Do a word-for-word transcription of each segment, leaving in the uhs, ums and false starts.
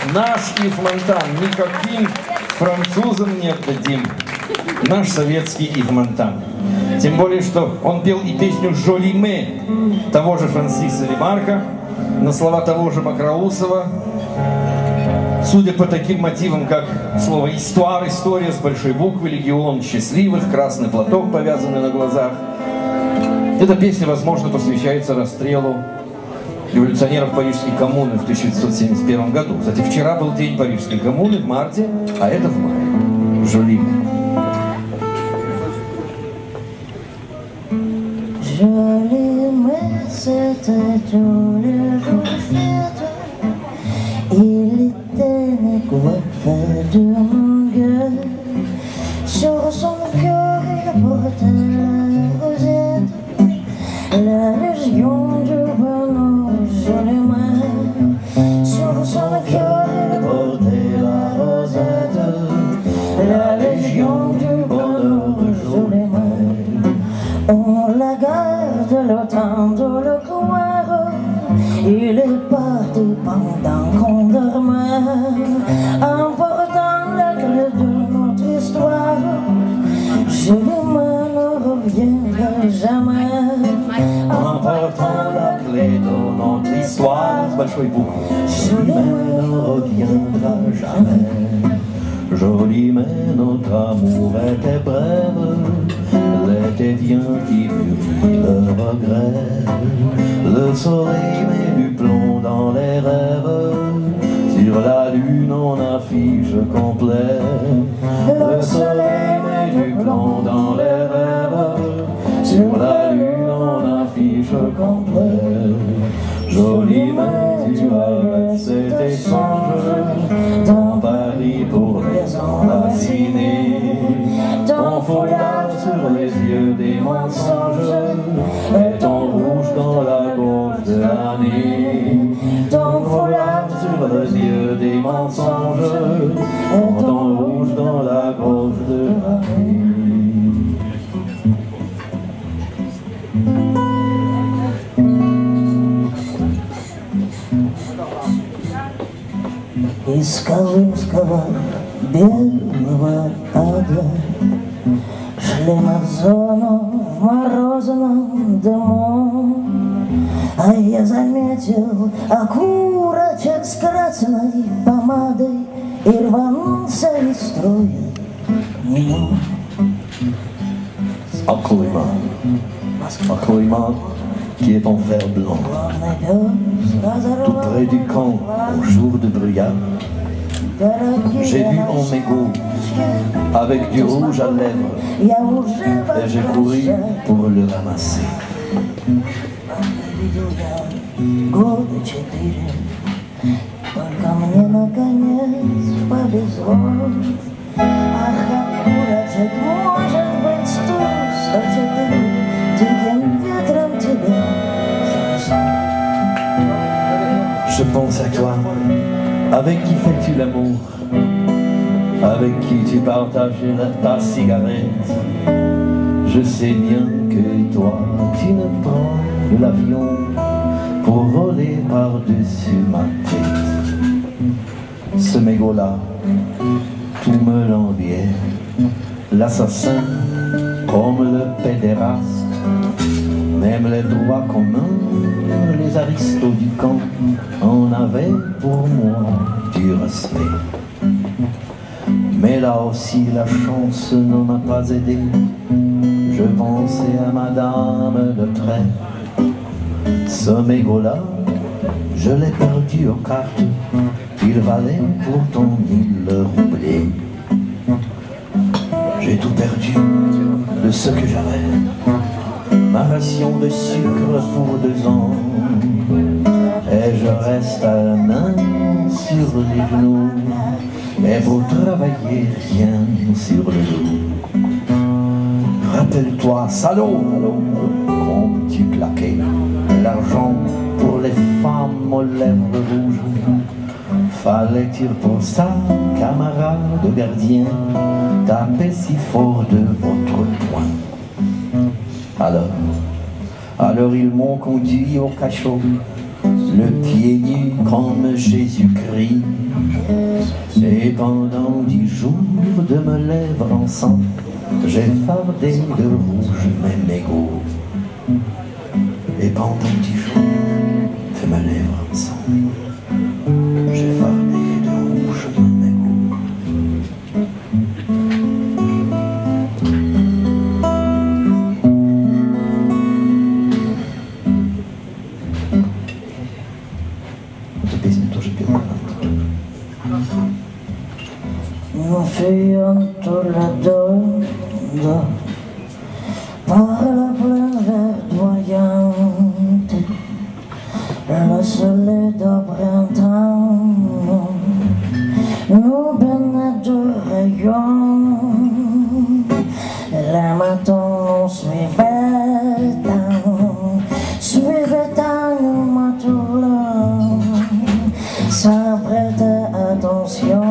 Наш Ив Монтан, никаким французам не отдадим. Наш советский Ив Монтан. Тем более, что он пел и песню «Жоли ме» того же Франсиса Ремарка, на слова того же Макроусова. Судя по таким мотивам, как слово «истуар», «история» с большой буквы, «легион счастливых», «красный платок, повязанный на глазах». Эта песня, возможно, посвящается расстрелу революционеров Парижской коммуны в тысяча девятьсот семьдесят первом году. Кстати, вчера был день Парижской коммуны в марте, а это в мае. Жоли. Jolie, mais c'était tous les jours fête. Il était décoiffé de mon gueule. Sur son cœur, il portait la rosette. La légion du bonheur, jolie main. Sur son cœur, il portait la rosette. La légion du bonheur, jolie main. On la garde le temps de le croire. Il est parti pendant qu'on dormait, emportant la clé de notre histoire. Jolie-moi ne reviendra jamais, Emportant la clé de notre histoire. Jolie-moi ne reviendra jamais. Jolie mais notre amour était brève. L'été vient qui furit le regret. Le soleil met du plomb dans les rêves. Sur la lune on affiche complet. Le soleil met du plomb dans les rêves. Sur la lune on affiche complet. Jolie mais tu as cet échange dans Paris pour les enraciner. Ton foulard sur les yeux des mensonges et ton rouge dans la gorge de l'année. Ton foulard sur les yeux des mensonges et ton rouge dans la gorge de l'année. из колымского белого ада шли мы в зону в морозном дыму, а я заметил окурочек с красной помадой и рванулся из строя к нему. Akolima, Akolima, qui est en fer blanc, tout près du camp, au jour de brouillard. J'ai vu un mégot avec du rouge à lèvres et j'ai couru pour le ramasser. Года четыре, только мне наконец повезло. Ах, окурочек, может быть, сто, сто четыре, диким ветром тебе занесло. Je pense à toi, avec qui fais-tu l'amour, avec qui tu partages ta cigarette. Je sais bien que toi, tu ne prends de l'avion pour voler par-dessus ma tête. Ce mégot-là, tout me l'enviait, l'assassin comme le pédéraste, même les droits communs, les aristos du camp en avaient pour moi du respect. Mais là aussi la chance ne m'a pas aidé. Je pensais à madame de Trèves. Ce mégot-là, je l'ai perdu aux cartes. Il valait pourtant mille roublés. J'ai tout perdu de ce que j'avais. Ma ration de sucre pour deux ans. Et je reste à la main sur les genoux. Et pour travailler rien sur le dos. Rappelle-toi, salaud, comme tu claquais l'argent pour les femmes aux lèvres rouges. Fallait-il pour ça, camarade de gardien, taper si fort de votre poing? Alors, alors ils m'ont conduit au cachot, le pied nu comme Jésus-Christ. Et pendant dix jours de me lèvres ensemble, j'ai fardé de rouge mes mégots. Et pendant dix jours de me lèvres ensemble, j'ai fardé de rouge mes mégots. Эту песню тоже пел. Nous fuyons tous les deux par la plaine verdoyante, le soleil de printemps nous baignait de rayons. Les matins nous suivaient tant, suivaient tant nous matins, sans prêter attention.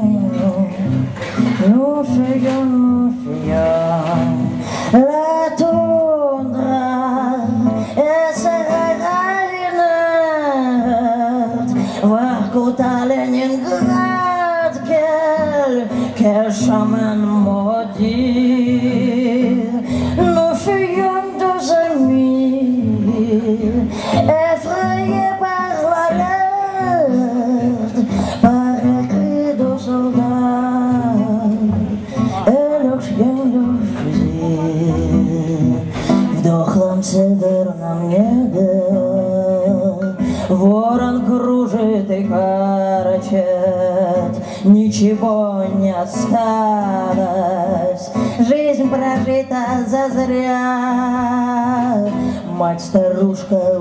Nous fuyons, nous fuyons la toundra et Serenade, voir Kota Leningrad, quel, quel chemin maudit. Nous fuyons deux amis, effrayés par l'alerte, par les cris de soldats et leurs chiens de fusil. Вдохом северном небе ворон кружит и карачет, ничего не осталось, жизнь прожита зазря. Мать-старушка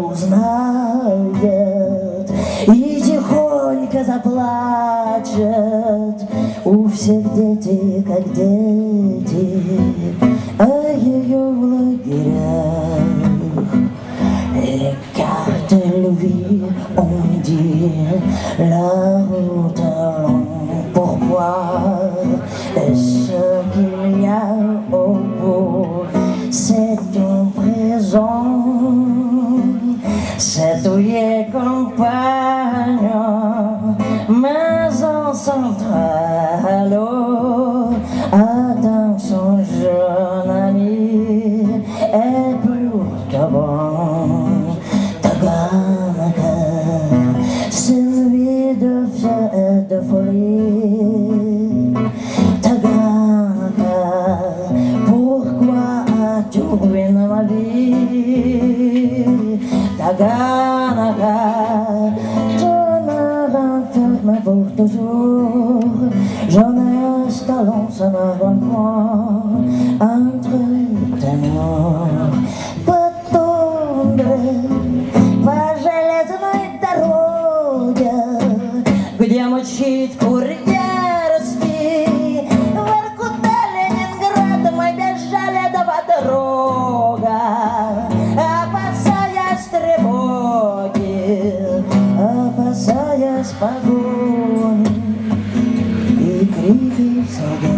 узнает и тихонько заплачет. У всех дети, как дети, а ее в лагерях. Les cartes lui ont dit la route est longue pour voir, et ce qu'il y a au bout, c'est une prison. C'est douillet compagnon, maison centrale, attend son jeune ami, et pour qu'avant Taganaka, c'est une vie de fête, de folie. Taganaka, pourquoi as-tu ruiné ma vie? Taganaka, ton art enferme pour toujours. J'en ai un stallon, ça n'a pas point entre tes murs. Pas tomber, pas железной дороге, где мучит курьерский. Воркута, Ленинград, мы бежали этого дорога, опасаясь тревоги, опасаясь погони и крики солдат.